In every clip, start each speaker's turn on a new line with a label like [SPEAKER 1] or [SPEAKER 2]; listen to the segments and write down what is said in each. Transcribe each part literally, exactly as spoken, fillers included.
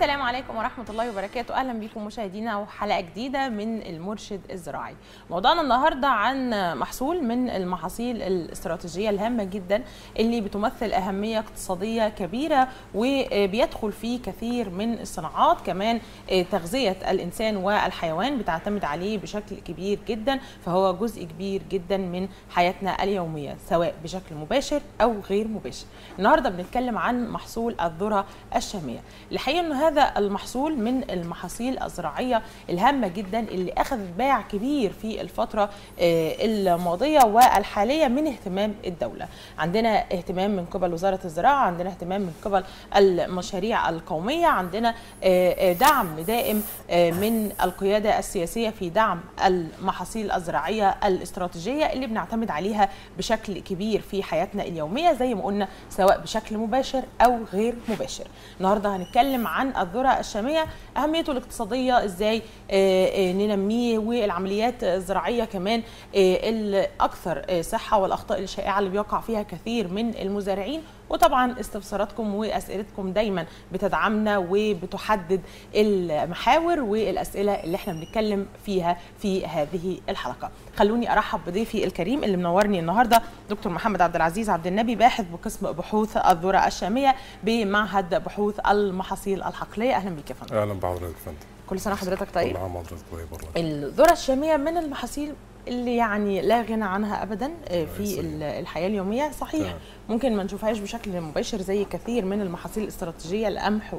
[SPEAKER 1] السلام عليكم ورحمة الله وبركاته. أهلا بكم مشاهدينا وحلقة جديدة من المرشد الزراعي. موضوعنا النهاردة عن محصول من المحاصيل الاستراتيجية الهامة جدا اللي بتمثل أهمية اقتصادية كبيرة وبيدخل فيه كثير من الصناعات، كمان تغذية الإنسان والحيوان بتعتمد عليه بشكل كبير جدا، فهو جزء كبير جدا من حياتنا اليومية سواء بشكل مباشر أو غير مباشر. النهاردة بنتكلم عن محصول الذرة الشامية. الحقيقة أن هذا المحصول من المحاصيل الزراعية الهامة جدا اللي أخذت باع كبير في الفترة الماضية والحالية من اهتمام الدولة. عندنا اهتمام من قبل وزارة الزراعة، عندنا اهتمام من قبل المشاريع القومية، عندنا دعم دائم من القيادة السياسية في دعم المحاصيل الزراعية الاستراتيجية اللي بنعتمد عليها بشكل كبير في حياتنا اليومية زي ما قلنا سواء بشكل مباشر أو غير مباشر. النهارده هنتكلم عن الذرة الشامية، أهميته الاقتصادية، إزاي ننميه، والعمليات الزراعية كمان الأكثر صحة والأخطاء الشائعة اللي بيقع فيها كثير من المزارعين. وطبعا استفساراتكم وأسئلتكم دايما بتدعمنا وبتحدد المحاور والأسئلة اللي احنا بنتكلم فيها في هذه الحلقة. خلوني أرحب بضيفي الكريم اللي منورني النهارده دكتور محمد عبد العزيز عبد النبي، باحث بقسم بحوث الذرة الشامية بمعهد بحوث المحاصيل الحقلية. أهلا بك يا فندم.
[SPEAKER 2] أهلا بحضرتك يا فندم.
[SPEAKER 1] كل سنة حضرتك طيب.
[SPEAKER 2] كل عام وحضرتك طيب.
[SPEAKER 1] الذرة الشامية من المحاصيل اللي يعني لا غنى عنها ابدا في الحياه اليوميه، صحيح طبعا. ممكن ما نشوفهاش بشكل مباشر زي كثير من المحاصيل الاستراتيجيه، القمح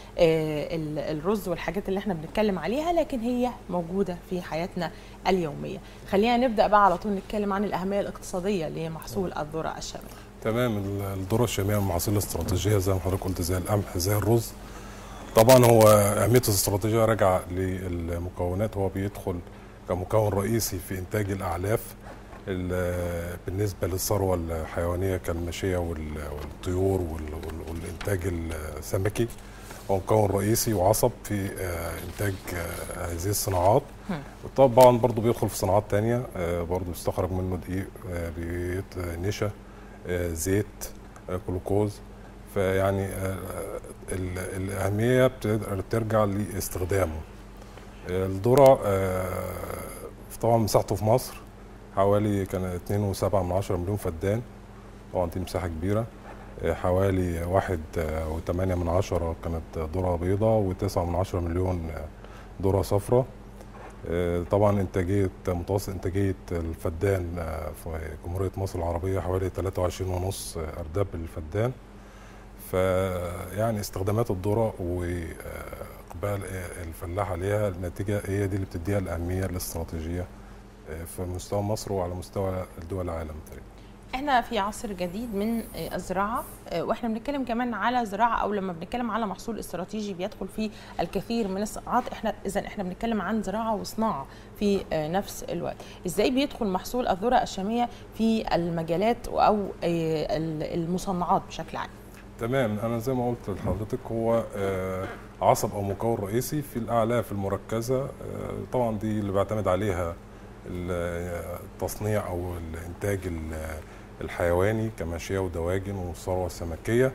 [SPEAKER 1] والرز والحاجات اللي احنا بنتكلم عليها، لكن هي موجوده في حياتنا اليوميه. خلينا نبدا بقى على طول نتكلم عن الاهميه الاقتصاديه لمحصول الذره الشاميه.
[SPEAKER 2] تمام. الذره الشاميه من المحاصيل الاستراتيجيه زي ما حضرتك قلت، زي القمح زي الرز. طبعا هو اهميته الاستراتيجيه راجعه للمكونات، هو بيدخل كمكون رئيسي في إنتاج الأعلاف بالنسبة للثروة الحيوانية كالماشية والطيور والإنتاج السمكي. هو مكون رئيسي وعصب في إنتاج هذه الصناعات. طبعا برضو بيدخل في صناعات تانية، برضو بيستخرج منه دقيق، نشا، زيت، جلوكوز. فيعني الأهمية بترجع لاستخدامه. الذرة طبعا مساحته في مصر حوالي كان اتنين وسبعة من عشرة مليون فدان، طبعا دي مساحة كبيرة. حوالي واحد وثمانية من عشرة كانت ذرة بيضاء، وتسعة من عشرة مليون ذرة صفراء. طبعا انتاجية متوسط انتاجية الفدان في جمهورية مصر العربية حوالي ثلاثة وعشرين ونص أرداب للفدان. فيعني استخدامات الذرة وإقبال الفلاح عليها النتيجة هي دي اللي بتديها الأهمية الاستراتيجية في مستوى مصر وعلى مستوى دول العالم.
[SPEAKER 1] احنا في عصر جديد من الزراعة، واحنا بنتكلم كمان على زراعة، او لما بنتكلم على محصول استراتيجي بيدخل فيه الكثير من الصناعات. احنا اذا احنا بنتكلم عن زراعة وصناعة في نفس الوقت. ازاي بيدخل محصول الذرة الشامية في المجالات او المصنعات بشكل عام؟
[SPEAKER 2] تمام. انا زي ما قلت لحضرتك هو عصب او مكون رئيسي في الاعلاف المركزه. طبعا دي اللي بيعتمد عليها التصنيع او الانتاج الحيواني كماشيه ودواجن والثروه السمكيه.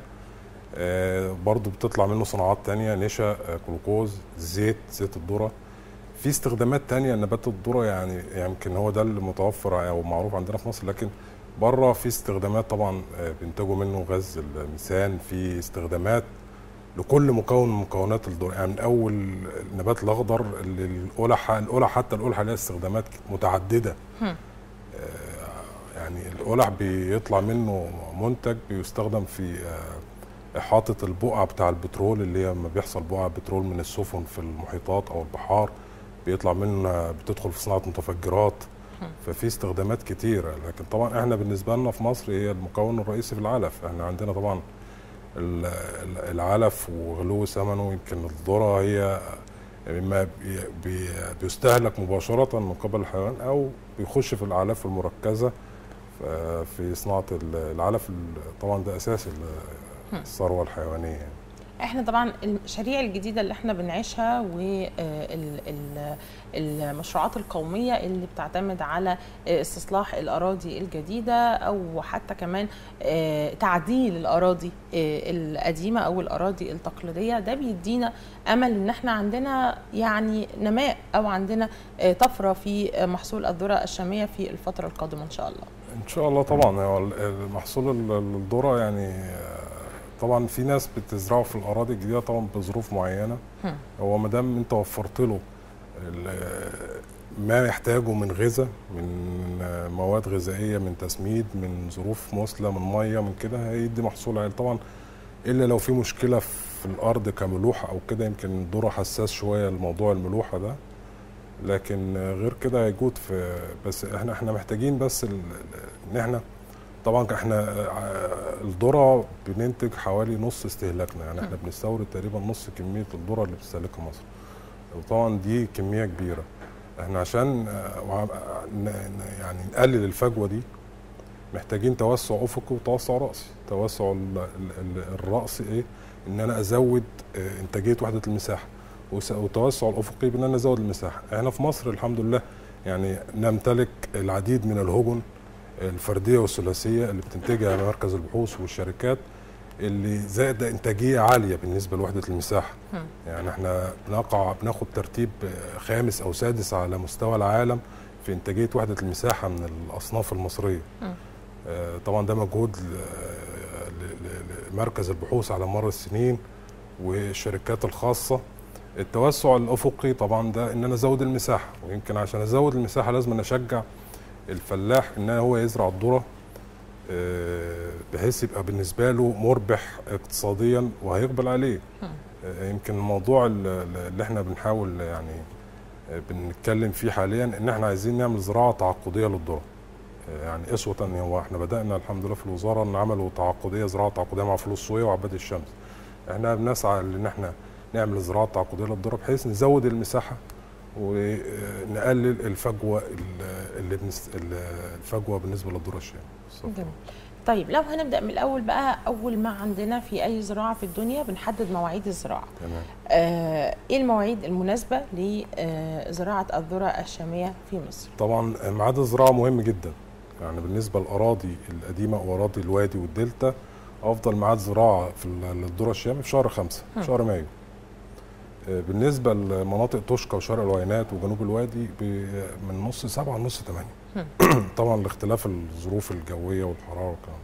[SPEAKER 2] برضو بتطلع منه صناعات تانية، نشا، جلوكوز، زيت، زيت الذره. في استخدامات تانية نبات الذره، يعني يمكن هو ده اللي متوفر او معروف عندنا في مصر، لكن بره في استخدامات طبعا بينتجوا منه غاز الميثان. في استخدامات لكل مكون من مكونات الذره، يعني من اول النبات الاخضر للقلح، القلح حتى القلح لها استخدامات متعدده. يعني القلح بيطلع منه منتج بيستخدم في احاطه البقع بتاع البترول، اللي هي لما بيحصل بقع بترول من السفن في المحيطات او البحار بيطلع منه، بتدخل في صناعه متفجرات. ففي استخدامات كتيره. لكن طبعا احنا بالنسبه لنا في مصر هي المكون الرئيسي في العلف. احنا عندنا طبعا العلف وغلو ثمنه، يمكن الذره هي ما بيستهلك مباشره من قبل الحيوان او بيخش في الاعلاف المركزه في صناعه العلف. طبعا ده اساس الثروه الحيوانيه.
[SPEAKER 1] احنا طبعا المشاريع الجديده اللي احنا بنعيشها والمشروعات القوميه اللي بتعتمد على استصلاح الاراضي الجديده او حتى كمان تعديل الاراضي القديمه او الاراضي التقليديه، ده بيدينا امل ان احنا عندنا يعني نماء او عندنا طفره في محصول الذره الشاميه في الفتره القادمه ان شاء الله.
[SPEAKER 2] ان شاء الله طبعا. هو محصول الذره يعني طبعا في ناس بتزرعه في الاراضي الجديده طبعا بظروف معينه. هو ما دام انت وفرت له ما يحتاجه من غذاء، من مواد غذائيه، من تسميد، من ظروف مثلى، من ميه، من كده، هيدي محصول عالي طبعا. الا لو في مشكله في الارض كملوحه او كده، يمكن الذره حساس شويه لموضوع الملوحه ده، لكن غير كده هيجود في. بس احنا احنا محتاجين بس ان احنا طبعا احنا الذره بننتج حوالي نص استهلاكنا، يعني احنا بنستورد تقريبا نص كميه الذره اللي بتستهلكها مصر، وطبعا دي كميه كبيره. احنا عشان يعني نقلل الفجوه دي محتاجين توسع افقي وتوسع راسي. توسع الراسي ايه؟ ان انا ازود انتاجيه وحده المساحه، وتوسع الافقي بان انا ازود المساحه. احنا في مصر الحمد لله يعني نمتلك العديد من الهجن الفرديه والثلاثيه اللي بتنتجها مركز البحوث والشركات، اللي زائد انتاجيه عاليه بالنسبه لوحده المساحه. م. يعني احنا بنقع بناخد ترتيب خامس او سادس على مستوى العالم في انتاجيه وحده المساحه من الاصناف المصريه. م. آه طبعا ده مجهود لمركز البحوث على مر السنين والشركات الخاصه. التوسع الافقي طبعا ده ان انا ازود المساحه، ويمكن عشان ازود المساحه لازم اشجع الفلاح ان هو يزرع الذره بحيث يبقى بالنسبه له مربح اقتصاديا وهيقبل عليه. يمكن الموضوع اللي احنا بنحاول يعني بنتكلم فيه حاليا ان احنا عايزين نعمل زراعه تعاقديه للذره. يعني اسوه هو احنا بدانا الحمد لله في الوزاره ان عملوا تعاقديه، زراعه تعاقديه مع فلوس صويا وعباد الشمس. احنا بنسعى ان احنا نعمل زراعه تعاقديه للذره بحيث نزود المساحه ونقلل الفجوه اللي الفجوه بالنسبه للذره الشاميه.
[SPEAKER 1] طيب لو هنبدا من الاول بقى، اول ما عندنا في اي زراعه في الدنيا بنحدد مواعيد الزراعه. تمام. آه ايه المواعيد المناسبه لزراعه الذره الشاميه في مصر؟
[SPEAKER 2] طبعا ميعاد الزراعه مهم جدا. يعني بالنسبه للاراضي القديمه واراضي الوادي والدلتا، افضل ميعاد زراعه في الذره الشاميه في شهر خمسة، م. شهر مايو. بالنسبه لمناطق توشكا وشرق العوينات وجنوب الوادي من نص سبعه لنص ثمانيه. طبعا لاختلاف الظروف الجويه والحراره والكلام.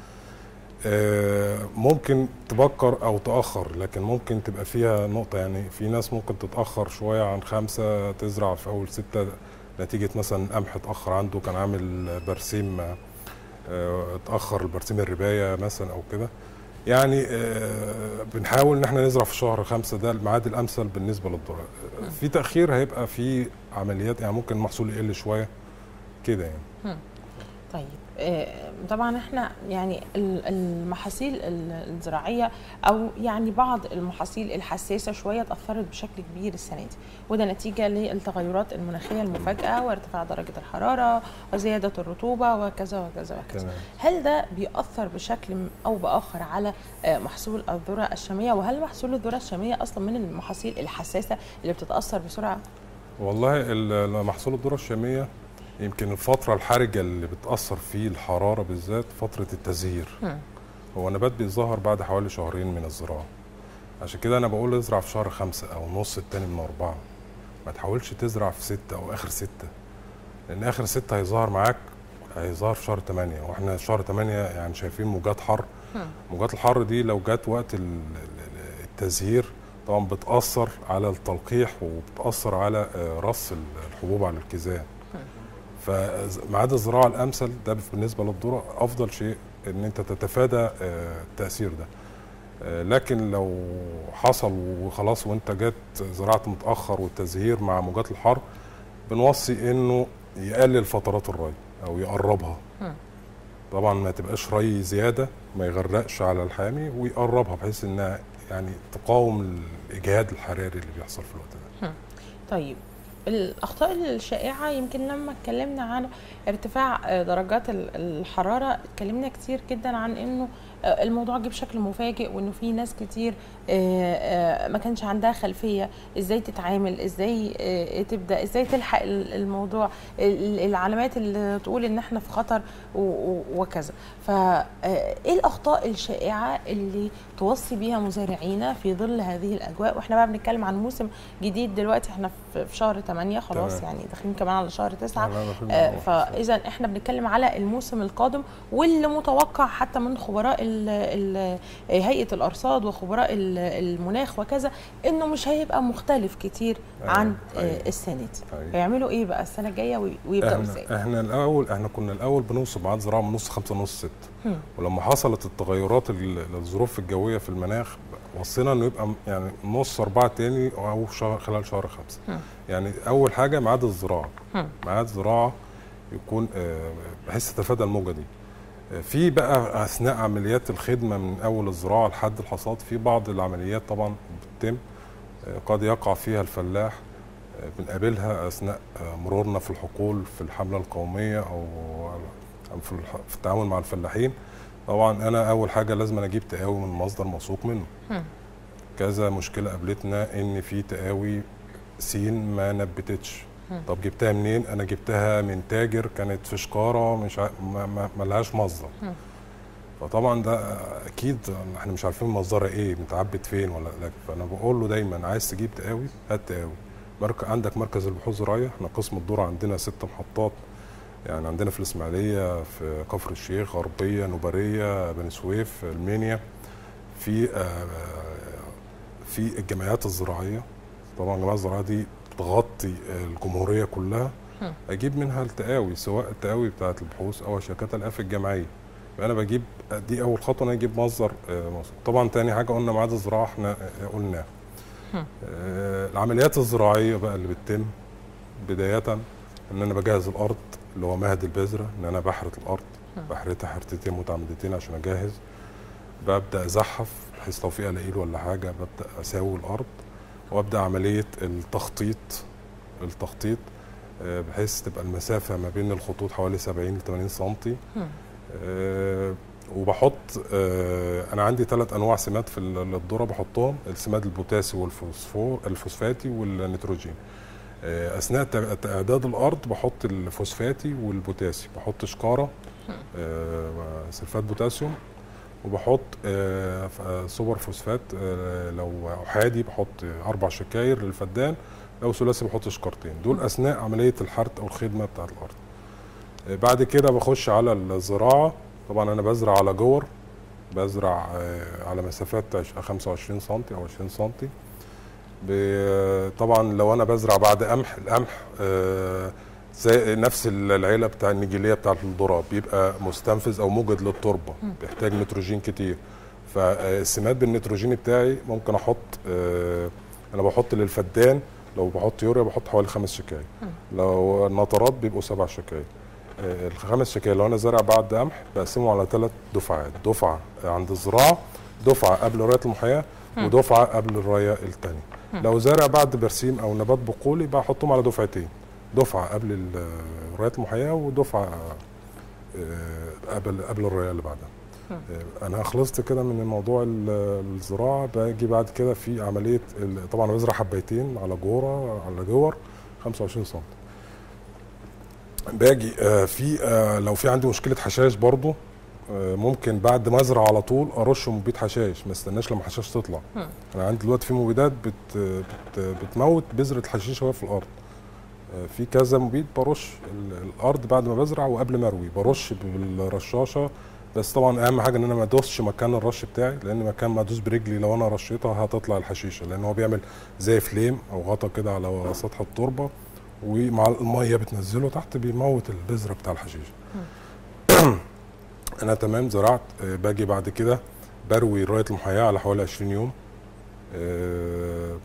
[SPEAKER 2] ممكن تبكر او تاخر، لكن ممكن تبقى فيها نقطه، يعني في ناس ممكن تتاخر شويه عن خمسه تزرع في اول سته نتيجه مثلا قمح اتاخر عنده، كان عامل برسيم اتاخر البرسيم الربايه مثلا او كده. يعني آه بنحاول ان احنا نزرع في شهر خمسة، ده الميعاد الامثل بالنسبه للذره. في تاخير هيبقى في عمليات، يعني ممكن المحصول يقل شويه كده يعني.
[SPEAKER 1] طيب آه طبعا احنا يعني المحاصيل الزراعيه او يعني بعض المحاصيل الحساسه شويه اتاثرت بشكل كبير السنه دي، وده نتيجه للتغيرات المناخيه المفاجئه وارتفاع درجه الحراره وزياده الرطوبه وكذا وكذا وكذا. تمام. هل ده بيأثر بشكل او باخر على محصول الذره الشاميه؟ وهل محصول الذره الشاميه اصلا من المحاصيل الحساسه اللي بتتاثر بسرعه؟
[SPEAKER 2] والله محصول الذره الشاميه يمكن الفترة الحرجة اللي بتأثر فيه الحرارة بالذات فترة التزهير. م. هو نبات بيظهر بعد حوالي شهرين من الزراعة، عشان كده أنا بقول ازرع في شهر خمسة أو نص التاني من أربعة، ما تحاولش تزرع في ستة أو آخر ستة، لأن آخر ستة هيظهر معاك هيظهر في شهر تمانية، وإحنا شهر تمانية يعني شايفين موجات حر. م. موجات الحر دي لو جت وقت التزهير طبعا بتأثر على التلقيح وبتأثر على رص الحبوب على الكيزان. فميعاد الزراعه الامثل ده بالنسبه للذره افضل شيء ان انت تتفادى التاثير ده. لكن لو حصل وخلاص وانت جت زرعت متاخر والتزهير مع موجات الحر، بنوصي انه يقلل فترات الري او يقربها. طبعا ما تبقاش ري زياده ما يغرقش على الحامي، ويقربها بحيث انها يعني تقاوم الاجهاد الحراري اللي بيحصل في الوقت ده.
[SPEAKER 1] طيب الاخطاء الشائعه يمكن لما اتكلمنا عن ارتفاع درجات الحراره اتكلمنا كتير جدا عن انه الموضوع جه بشكل مفاجئ، وانه في ناس كتير ما كانش عندها خلفيه ازاي تتعامل، ازاي تبدا، ازاي تلحق الموضوع، العلامات اللي تقول ان احنا في خطر وكذا. فايه الاخطاء الشائعه اللي توصي بيها مزارعينا في ظل هذه الاجواء؟ واحنا بقى بنتكلم عن موسم جديد دلوقتي، احنا في شهر ثمانية خلاص تمام. يعني داخلين كمان على شهر تسعة، آه فاذا احنا بنتكلم على الموسم القادم واللي متوقع حتى من خبراء ال ال هيئه الارصاد وخبراء المناخ وكذا انه مش هيبقى مختلف كتير عن آه السنه دي. هيعملوا ايه بقى السنه الجايه ويبداوا ازاي؟
[SPEAKER 2] احنا الاول احنا كنا الاول بنوصل بعد زراعه من نص خمسة نص ستة، ولما حصلت التغيرات الظروف الجويه في المناخ وصينا انه يبقى يعني نص اربعه تاني او شهر خلال شهر خمسه. م. يعني اول حاجه ميعاد الزراعه، ميعاد الزراعه يكون بحيث تتفادى الموجه دي. في بقى اثناء عمليات الخدمه من اول الزراعه لحد الحصاد في بعض العمليات طبعا بتتم قد يقع فيها الفلاح، بنقابلها اثناء مرورنا في الحقول في الحمله القوميه او في التعامل مع الفلاحين. طبعا انا اول حاجه لازم اجيب تقاوي من مصدر موثوق منه. م. كذا مشكله قابلتنا ان في تقاوي سين ما نبتتش. م. طب جبتها منين؟ انا جبتها من تاجر كانت في شكاره مش ع... ما, ما لهاش مصدر. م. فطبعا ده اكيد احنا مش عارفين مصدرها ايه، متعبت فين ولا لا. فانا بقول له دايما عايز تجيب تقاوي هات تقاوي. مرك... عندك مركز البحوث الزراعيه، احنا قسم الذره عندنا ست محطات، يعني عندنا في الاسماعيليه، في كفر الشيخ، غربيه، نوباريه، بني سويف، المنيا، في في الجمعيات الزراعيه. طبعا الجمعيات الزراعيه دي بتغطي الجمهوريه كلها، اجيب منها التقاوي سواء التقاوي بتاعه البحوث او شركات الالياف الجماعيه. فانا بجيب دي اول خطوه، انا اجيب مصدر مصدر. طبعا تاني حاجه قلنا ميعاد الزراعه احنا قلناها. العمليات الزراعيه بقى اللي بتتم بدايه ان انا بجهز الارض اللي هو مهد البذره، ان انا بحرث الارض، بحرثها حرتين متعمدتين عشان اجهز. ببدا ازحف بحيث لو في قلاقيل ولا حاجه ببدا اساوي الارض، وابدا عمليه التخطيط التخطيط بحيث تبقى المسافه ما بين الخطوط حوالي سبعين ل ثمانين سم. أه وبحط أه انا عندي ثلاث انواع سماد في الذره بحطهم، السماد البوتاسي والفوسفور الفوسفاتي والنيتروجين. اثناء اعداد الارض بحط الفوسفاتي والبوتاسي، بحط شكاره أه سلفات بوتاسيوم، وبحط أه سوبر فوسفات. أه لو احادي بحط اربع شكاير للفدان، لو ثلاثي بحط شكارتين. دول اثناء عمليه الحرث او الخدمه بتاعه الارض. أه بعد كده بخش على الزراعه. طبعا انا بزرع على جور، بزرع أه على مسافات خمسة وعشرين سم او عشرين سم. طبعا لو انا بزرع بعد قمح، القمح آه زي نفس العيله بتاع النجيليه بتاعه الذره، بيبقى مستنفذ او موجد للتربه، بيحتاج نيتروجين كتير. فالسماد بالنيتروجين بتاعي ممكن احط آه انا بحط للفدان، لو بحط يوريا بحط حوالي خمس شكاير، لو النطرات بيبقوا سبع شكاير. آه الخمس شكاير لو انا زارع بعد قمح بقسمه على ثلاث دفعات، دفعه عند الزراعه، دفعه قبل روايه المحياه، ودفعه قبل الرايه الثانيه. لو زارع بعد برسيم او نبات بقولي بحطهم على دفعتين، دفعه قبل الرايه المحياه ودفعه قبل قبل الرايه اللي بعدها. انا خلصت كده من موضوع الزراعه. باجي بعد كده في عمليه طبعا بزرع حبايتين على جوره على جور خمسة وعشرين سم. باجي في لو في عندي مشكله حشائش برضو ممكن بعد ما ازرع على طول ارش مبيد حشائش، ما استناش لما الحشائش تطلع. م. انا عندي دلوقتي في مبيدات بت بت بتموت بذره الحشيشه وهي في الارض. في كذا مبيد برش الارض بعد ما بزرع وقبل ما اروي، برش بالرشاشه. بس طبعا اهم حاجه ان انا ما ادوسش مكان الرش بتاعي، لان مكان ما ادوس برجلي لو انا رشيتها هتطلع الحشيشه، لان هو بيعمل زي فليم او غطا كده على سطح التربه، ومع الميه بتنزله تحت بيموت البذره بتاع الحشيشه. انا تمام زرعت. باجي بعد كده بروي رايه المحياه على حوالي عشرين يوم. أه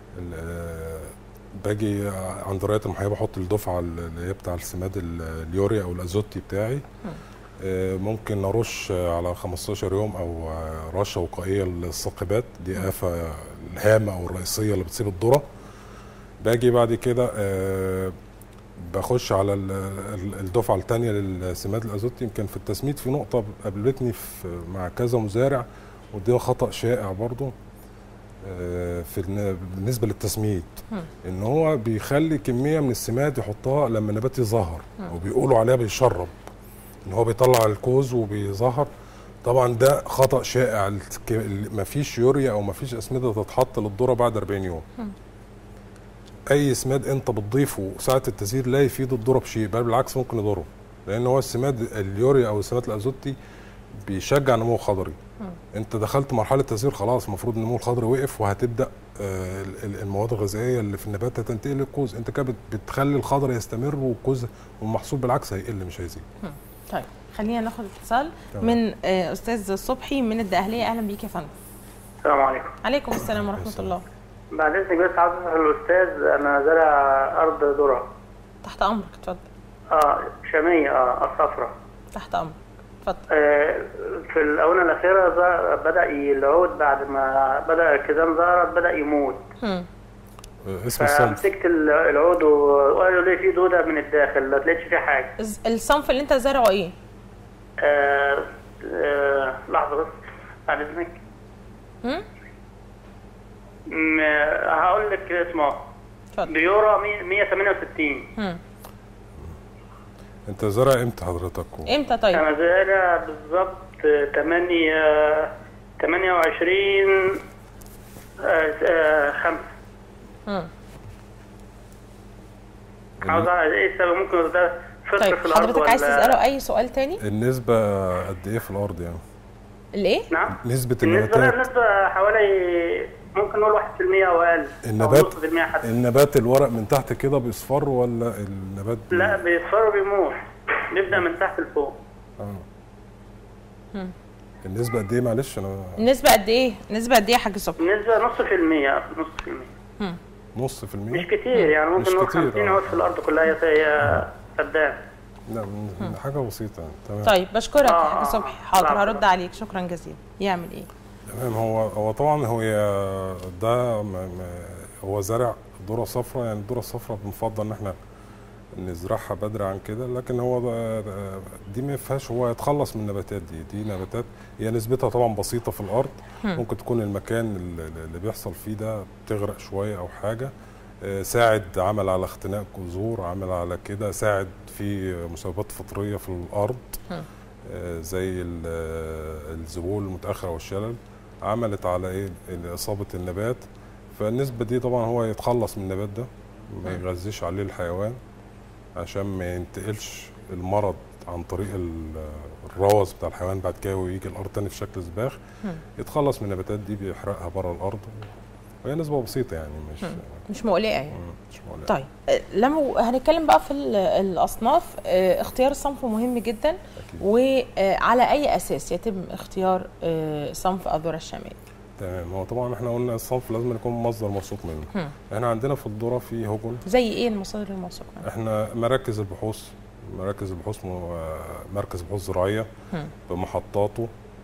[SPEAKER 2] باجي عند رايه المحياه بحط الدفعه اللي هي بتاع السماد اليوريا او الازوتي بتاعي. أه ممكن ارش على خمستاشر يوم او رشه وقائيه للثاقبات، دي آفة الهامه او الرئيسيه اللي بتصيب الذره. باجي بعد كده آه بخش على الدفعه الثانيه للسماد الازوتي. يمكن في التسميد في نقطه قابلتني في مع كذا مزارع، وده خطا شائع برضو في بالنسبه للتسميد، ان هو بيخلي كميه من السماد يحطها لما النبات يظهر، وبيقولوا عليها بيشرب، ان هو بيطلع الكوز وبيظهر. طبعا ده خطا شائع. مفيش يوريا او مفيش اسمده تتحط للذره بعد أربعين يوم. اي سماد انت بتضيفه ساعه التزهير لا يفيد الذره بشيء، بل بالعكس ممكن يضره، لان هو السماد اليوريا او السماد الازوتي بيشجع النمو الخضري. انت دخلت مرحله تزهير خلاص، المفروض النمو الخضري وقف، وهتبدا المواد الغذائيه اللي في النبات هتنتقل للكوز. انت كده بتخلي الخضر يستمر، والكوز والمحصول بالعكس هيقل مش هيزيد.
[SPEAKER 1] طيب خلينا ناخد اتصال من استاذ صبحي من الدقهليه. اهلا بيك يا فندم.
[SPEAKER 3] السلام عليكم.
[SPEAKER 1] عليكم السلام ورحمه الله.
[SPEAKER 3] بعد اذنك بس عاوز اسال الاستاذ، انا زارع ارض ذره.
[SPEAKER 1] تحت امرك، اتفضل.
[SPEAKER 3] اه شاميه، اه الصفراء.
[SPEAKER 1] تحت امرك، اتفضل.
[SPEAKER 3] آه في الاونه الاخيره بدا العود، بعد ما بدا الكزام ظهرت بدا يموت.
[SPEAKER 1] امم
[SPEAKER 2] اسم الصنف.
[SPEAKER 3] مسكت العود وقالوا لي في دوده من الداخل، ما لقيتش فيه حاجه.
[SPEAKER 1] الصنف اللي انت زارعه ايه؟
[SPEAKER 3] آه آه لحظه بس بعد اذنك.
[SPEAKER 1] امم
[SPEAKER 3] هقول لك اسمه. اتفضل. بيورا مية وتمانية وستين.
[SPEAKER 1] امم
[SPEAKER 2] انت زارع امتى حضرتك؟
[SPEAKER 1] امتى طيب؟
[SPEAKER 3] انا زارع بالظبط تمانية تمانية وعشرين خمسة.
[SPEAKER 1] امم
[SPEAKER 3] عاوز اعرف ايه السبب، ممكن ده فطر
[SPEAKER 1] طيب
[SPEAKER 3] في الارض.
[SPEAKER 1] حضرتك عايز تساله اي سؤال تاني؟
[SPEAKER 2] النسبه قد ايه في الارض يعني؟
[SPEAKER 1] الايه؟
[SPEAKER 3] نعم؟
[SPEAKER 2] نسبه النباتات.
[SPEAKER 3] النسبه حوالي ممكن نقول واحد في المية او اقل.
[SPEAKER 2] النبات النبات الورق من تحت كده بيصفر ولا النبات بي...
[SPEAKER 3] لا بيصفر وبيموت، بيبدا من تحت لفوق.
[SPEAKER 2] اه امم النسبه قد ايه معلش انا؟
[SPEAKER 1] النسبه قد ايه؟ النسبه قد ايه يا حاج صبحي؟
[SPEAKER 3] النسبه نص في المية، نص في المية.
[SPEAKER 1] امم
[SPEAKER 2] نص في المية
[SPEAKER 3] مش كتير يعني، ممكن نقول خمسين عود في الارض كلها هي فدان.
[SPEAKER 2] لا من حاجه بسيطه يعني. تمام.
[SPEAKER 1] طيب بشكرك
[SPEAKER 3] آه
[SPEAKER 1] يا حاج صبحي. حاضر هرد عليك، شكرا جزيلا. يعمل ايه؟
[SPEAKER 2] تمام. هو هو طبعا هو ده هو زرع ذره صفراء، يعني الذره الصفراء بنفضل ان احنا نزرعها بدري عن كده، لكن هو دي ما فيهاش، هو يتخلص من النباتات دي. دي نباتات هي نسبتها طبعا بسيطه في الارض، ممكن تكون المكان اللي بيحصل فيه ده بتغرق شويه او حاجه، ساعد عمل على اختناق جذور، عمل على كده، ساعد في مسببات فطريه في الارض زي الذبول المتاخر او الشلل، عملت على ايه اصابه النبات. فالنسبه دي طبعا هو يتخلص من النبات ده، ما يغذيش عليه الحيوان عشان ما ينتقلش المرض عن طريق الروث بتاع الحيوان بعد كده ويجي الارض تاني في شكل سباخ. يتخلص من النباتات دي، بيحرقها بره الارض، وهي نسبه بسيطه يعني، مش
[SPEAKER 1] مش مقلقه يعني.
[SPEAKER 2] مش مقلقه.
[SPEAKER 1] طيب لما هنتكلم بقى في الاصناف، اختيار الصنف مهم جدا. أكيد. وعلى اي اساس يتم اختيار صنف الذره الشاميه؟
[SPEAKER 2] تمام. هو طبعا احنا قلنا الصنف لازم يكون مصدر موثوق منه. هم. احنا عندنا في الذره في هجن.
[SPEAKER 1] زي ايه المصادر الموثوق منها؟
[SPEAKER 2] احنا مراكز البحوث، مراكز البحوث مركز بحوث زراعيه بمحطاته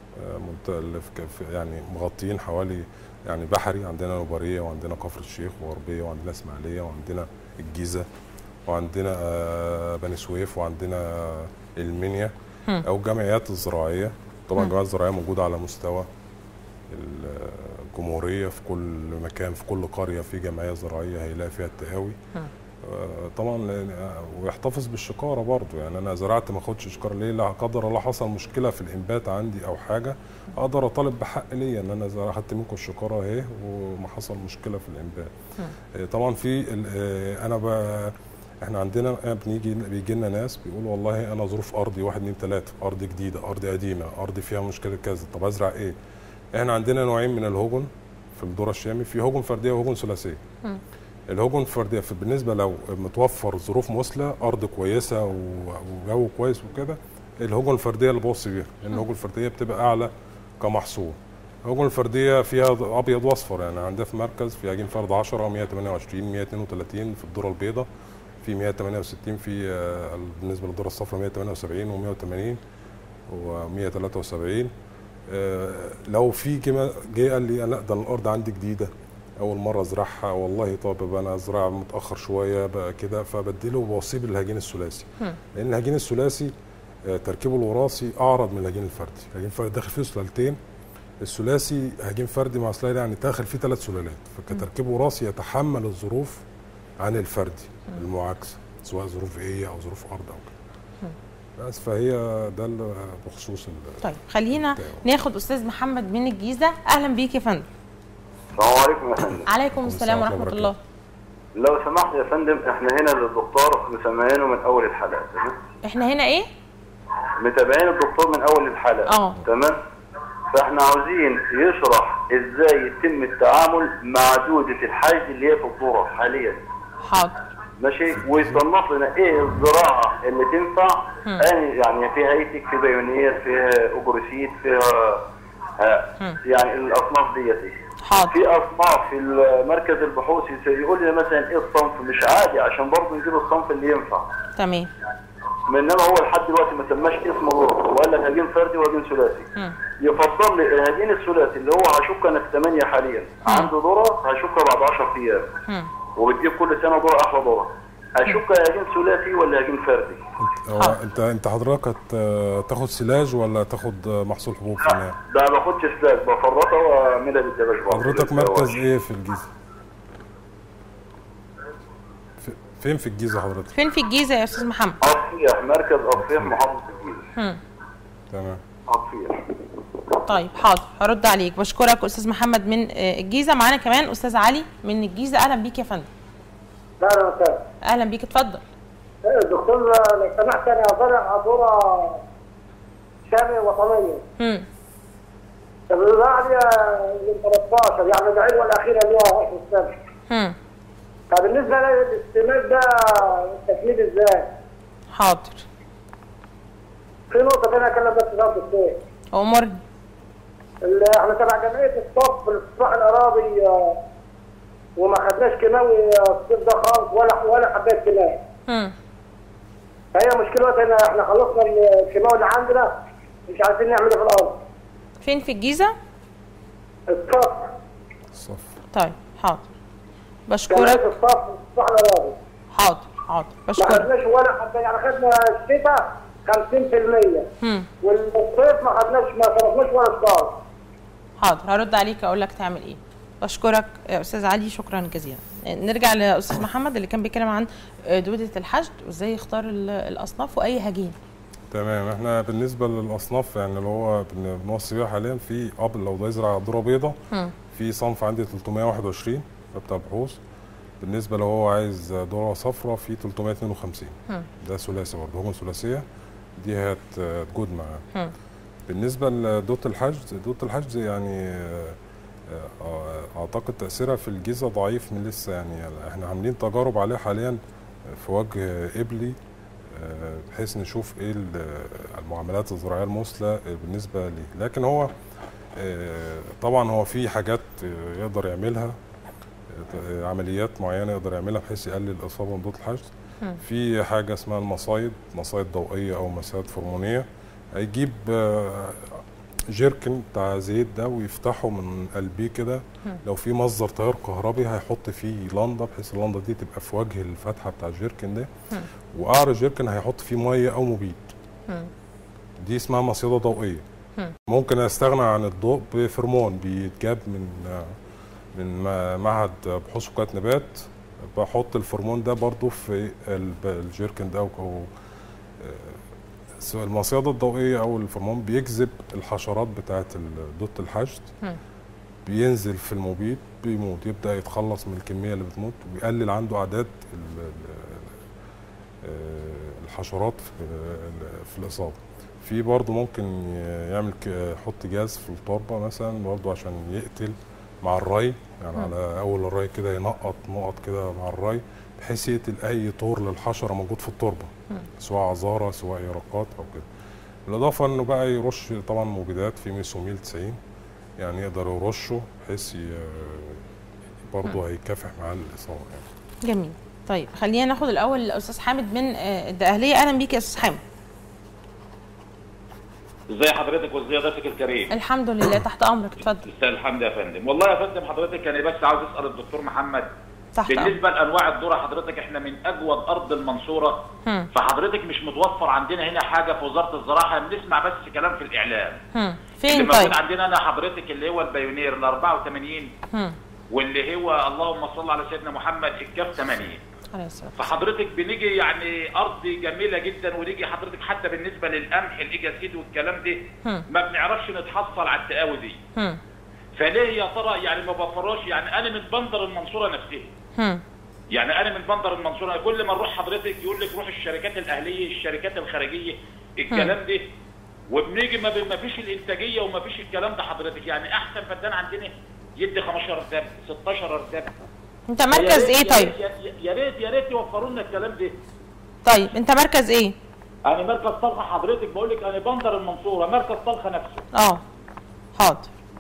[SPEAKER 2] يعني مغطيين حوالي يعني بحري، عندنا نوباريه وعندنا كفر الشيخ وغربيه وعندنا اسماعيليه وعندنا الجيزه وعندنا بني سويف وعندنا المنيا او الجمعيات الزراعيه. طبعا الجمعيات الزراعيه موجوده على مستوى الجمهوريه، في كل مكان في كل قريه في جمعيه زراعيه هيلاقي فيها التقاوي. طبعا ويحتفظ بالشكاره برضه، يعني انا زرعت ما اخدش شكاره ليه؟ لا قدر الله حصل مشكله في الانبات عندي او حاجه، اقدر اطالب بحق ليا ان انا اخدت منكم الشكاره اهي وما حصل مشكله في الانبات. طبعا في انا ب... احنا عندنا بنيجي بيجي لنا ناس بيقولوا والله انا ظروف ارضي واحد اتنين تلاته، ارض جديده، ارض قديمه، ارض فيها مشكله كذا، طب ازرع ايه؟ احنا عندنا نوعين من الهجن في الذره الشامي، في هجن فرديه وهجن ثلاثيه. الهجن الفرديه بالنسبه لو متوفر ظروف مثلى، ارض كويسه وجو كويس وكده، الهجن الفرديه اللي بوصي بيها، لان الهجن الفرديه بتبقى اعلى كمحصول. الهجن الفرديه فيها ابيض واصفر، يعني عندنا في مركز في عجين فرد عشرة مية وتمانية وعشرين مية واتنين وتلاتين في الذره البيضاء، في مية وتمانية وستين في بالنسبه للذره الصفراء مية وتمانية وسبعين ومية وتمانين ومية وتلاتة وسبعين. لو في جه قال لي لا ده الارض عندي جديده اول مره ازرعها والله طب بقى انا ازرع متاخر شويه بقى كده، فبديله بوصيب الهجين الثلاثي، لان الهجين الثلاثي تركيبه الوراثي اعرض من الهجين الفردي. الهجين الفردي داخل فيه سلالتين، الثلاثي هجين فردي مع سلاله يعني داخل فيه ثلاث سلالات، فكتركيب وراثي يتحمل الظروف عن الفردي المعاكسه، سواء ظروف ايه او ظروف ارض او كده. بس فهي ده بخصوص.
[SPEAKER 1] طيب خلينا بتاعه. ناخد استاذ محمد من الجيزه. اهلا بيك يا فندم.
[SPEAKER 4] السلام عليكم يا فندم.
[SPEAKER 1] عليكم السلام ورحمه الله.
[SPEAKER 4] لو سمحت يا فندم، احنا هنا للدكتور مسمعينه من اول الحلقه. تمام.
[SPEAKER 1] احنا هنا ايه؟
[SPEAKER 4] متابعين الدكتور من اول الحلقه.
[SPEAKER 1] اه
[SPEAKER 4] تمام. فاحنا عاوزين يشرح ازاي يتم التعامل مع دوده الحشد اللي هي في الذره حاليا.
[SPEAKER 1] حاضر.
[SPEAKER 4] ماشي. ويصنف لنا ايه الزراعه اللي تنفع، يعني فيها ايتك، في بايونير، فيها اوجروسيد، فيها يعني الاصناف ديت.
[SPEAKER 1] حاضر.
[SPEAKER 4] في اصناف في مركز البحوث يقول لي مثلا ايه الصنف مش عادي عشان برضه نجيب الصنف اللي ينفع.
[SPEAKER 1] تمام.
[SPEAKER 4] انما هو لحد دلوقتي ما سماش اسمه وقال لك هجين فردي وهجين ثلاثي. يفضل لي الهجين الثلاثي اللي هو هشك انا في ثمانية حاليا، عنده ذره هشكها بعد عشرة ايام. وبتجيب كل سنه ذره احلى ذره. اشك هجين ثلاثي ولا هجين فردي؟
[SPEAKER 2] هو انت انت حضرتك تاخد سلاج ولا تاخد محصول حبوب في النهايه؟
[SPEAKER 4] لا ما باخدش سلاج، بفرطها واعملها بالدبش.
[SPEAKER 2] حضرتك مركز ايه في الجيزه؟ فين في الجيزه حضرتك؟
[SPEAKER 1] فين في الجيزه يا استاذ محمد؟
[SPEAKER 4] أطفيح، مركز أطفيح، محافظه الجيزه.
[SPEAKER 2] تمام.
[SPEAKER 4] أطفيح.
[SPEAKER 1] طيب حاضر، هرد عليك. بشكرك استاذ محمد من الجيزه. معانا كمان استاذ علي من الجيزه. اهلا بيك يا فندم.
[SPEAKER 3] اهلا وسهلا.
[SPEAKER 1] اهلا بيك، اتفضل.
[SPEAKER 3] دكتور لو سمحت، انا زارع ذره شامي وطنيه.
[SPEAKER 1] امم
[SPEAKER 3] طب الزراعه دي من ثلاثتاشر، يعني العلوه الاخيره اللي هي عشر سنين.
[SPEAKER 1] امم
[SPEAKER 3] فبالنسبه للاستماد ده التكليف ازاي؟
[SPEAKER 1] حاضر.
[SPEAKER 3] في نقطه ثانيه اكلم بس فيها الدكتور.
[SPEAKER 1] امرني.
[SPEAKER 3] احنا تبع جمعيه الصف لاستصلاح الاراضي وما خدناش كيماوي الصيف ده خالص، ولا ولا حبايه كيماوي.
[SPEAKER 1] امم
[SPEAKER 3] فهي مشكلة ان احنا خلصنا الكيماوي اللي عندنا، مش عارفين نعمله في الارض.
[SPEAKER 1] فين في الجيزه؟
[SPEAKER 3] الصف.
[SPEAKER 2] الصف.
[SPEAKER 1] طيب حاضر. بشكرك.
[SPEAKER 3] جمعيه الصف لاستصلاح الاراضي.
[SPEAKER 1] حاضر حاضر بشكرك.
[SPEAKER 3] ما خدناش ولا حبايه، يعني خدنا الشتاء خمسين في المية والصيف ما خدناش، ما صرفناش ولا ستار.
[SPEAKER 1] حاضر، هرد عليك اقول لك تعمل ايه. بشكرك يا استاذ علي، شكرا جزيلا. نرجع لاستاذ محمد اللي كان بيتكلم عن دوده الحشد وازاي يختار الاصناف واي هجين.
[SPEAKER 2] تمام. احنا بالنسبه للاصناف يعني اللي هو بنوصي بيها حاليا، في قبل لو ده يزرع ذره بيضاء في صنف عندي ثلاثمائة وواحد وعشرين بتاع بحوث. بالنسبه لو هو عايز ذره صفراء في ثلاثمائة واثنين وخمسين، ده ثلاثي برضه، هجن ثلاثيه دي هتجود معاه. بالنسبه لدوده الحشد، دوده الحشد يعني اعتقد تاثيرها في الجيزه ضعيف من لسه، يعني احنا عاملين تجارب عليه حاليا في وجه قبلي بحيث نشوف ايه المعاملات الزراعيه المثلى بالنسبه ليه. لكن هو طبعا هو في حاجات يقدر يعملها، عمليات معينه يقدر يعملها بحيث يقلل الاصابه من دوده الحشد. في حاجه اسمها المصايد، مصايد ضوئيه او مسات هرمونيه. هيجيب جيركن بتاع زيت ده ويفتحه من قلبيه كده، لو في مصدر تيار كهربي هيحط فيه لنده بحيث اللنده دي تبقى في وجه الفتحه بتاع الجيركن ده، وقعر الجيركن هيحط فيه ميه او مبيد. دي اسمها مصيده ضوئيه. ممكن استغنى عن الضوء بفرمون بيتجاب من من معهد بحوث وكالة نبات، بحط الفرمون ده برضو في الجيركن ده. او المصيده الضوئيه او الفرمون بيجذب الحشرات بتاعه دوده الحشد، بينزل في المبيد بيموت، يبدا يتخلص من الكميه اللي بتموت ويقلل عنده اعداد الحشرات في الاصابه. في برضه ممكن يعمل يحط جاز في التربه مثلا برضه عشان يقتل مع الري، يعني على اول الري كده ينقط نقط كده مع الري بحيث يقتل اي طور للحشره موجود في التربه، سواء عذاره سواء يرقات او كده. بالاضافه انه بقى يرش طبعا مبيدات في ميسوميل تسعين، يعني يقدر يرشه بحيث برضه هيكافح مع الاصابه يعني.
[SPEAKER 1] جميل. طيب خلينا ناخد الاول الاستاذ حامد من الدقهليه. اهلا بيك يا استاذ حامد.
[SPEAKER 5] ازي حضرتك وازي ضيفك الكريم؟
[SPEAKER 1] الحمد لله، تحت امرك، اتفضل.
[SPEAKER 5] استاذ الحمد يا فندم. والله يا فندم حضرتك انا بس عاوز اسال الدكتور محمد
[SPEAKER 1] تحت
[SPEAKER 5] بالنسبه لانواع الذره. حضرتك احنا من اجود ارض المنصوره،
[SPEAKER 1] هم.
[SPEAKER 5] فحضرتك مش متوفر عندنا هنا حاجه في وزاره الزراعه، بنسمع بس كلام في الاعلام.
[SPEAKER 1] هم.
[SPEAKER 5] اللي
[SPEAKER 1] فين
[SPEAKER 5] موجود
[SPEAKER 1] طيب؟
[SPEAKER 5] عندنا انا حضرتك اللي هو البايونير ال أربعة وثمانين،
[SPEAKER 1] هم.
[SPEAKER 5] واللي هو اللهم صل على سيدنا محمد الكاف ثمانين.
[SPEAKER 1] عليه الصلاه.
[SPEAKER 5] فحضرتك بنيجي يعني ارض جميله جدا، ونيجي حضرتك حتى بالنسبه للقمح الاجاسيد والكلام ده
[SPEAKER 1] هم.
[SPEAKER 5] ما بنعرفش نتحصل على التقاوي دي.
[SPEAKER 1] هم.
[SPEAKER 5] فليه يا ترى يعني ما بفرش؟ يعني انا من بندر المنصوره نفسها.
[SPEAKER 1] هم.
[SPEAKER 5] يعني انا من بندر المنصوره، كل ما نروح حضرتك يقول لك روح الشركات الاهليه، الشركات الخارجيه، الكلام ده، وبنيجي ما ما فيش الانتاجيه وما فيش الكلام ده حضرتك. يعني احسن فدان عندنا يدي خمستاشر ارتاب ستاشر ارتاب.
[SPEAKER 1] انت مركز ايه طيب؟
[SPEAKER 5] يا ريت يا ريت يوفروا لنا الكلام ده.
[SPEAKER 1] طيب انت مركز ايه؟
[SPEAKER 5] انا مركز طلخه حضرتك، بقول لك انا بندر المنصوره، مركز طلخه نفسه.
[SPEAKER 1] اه حاضر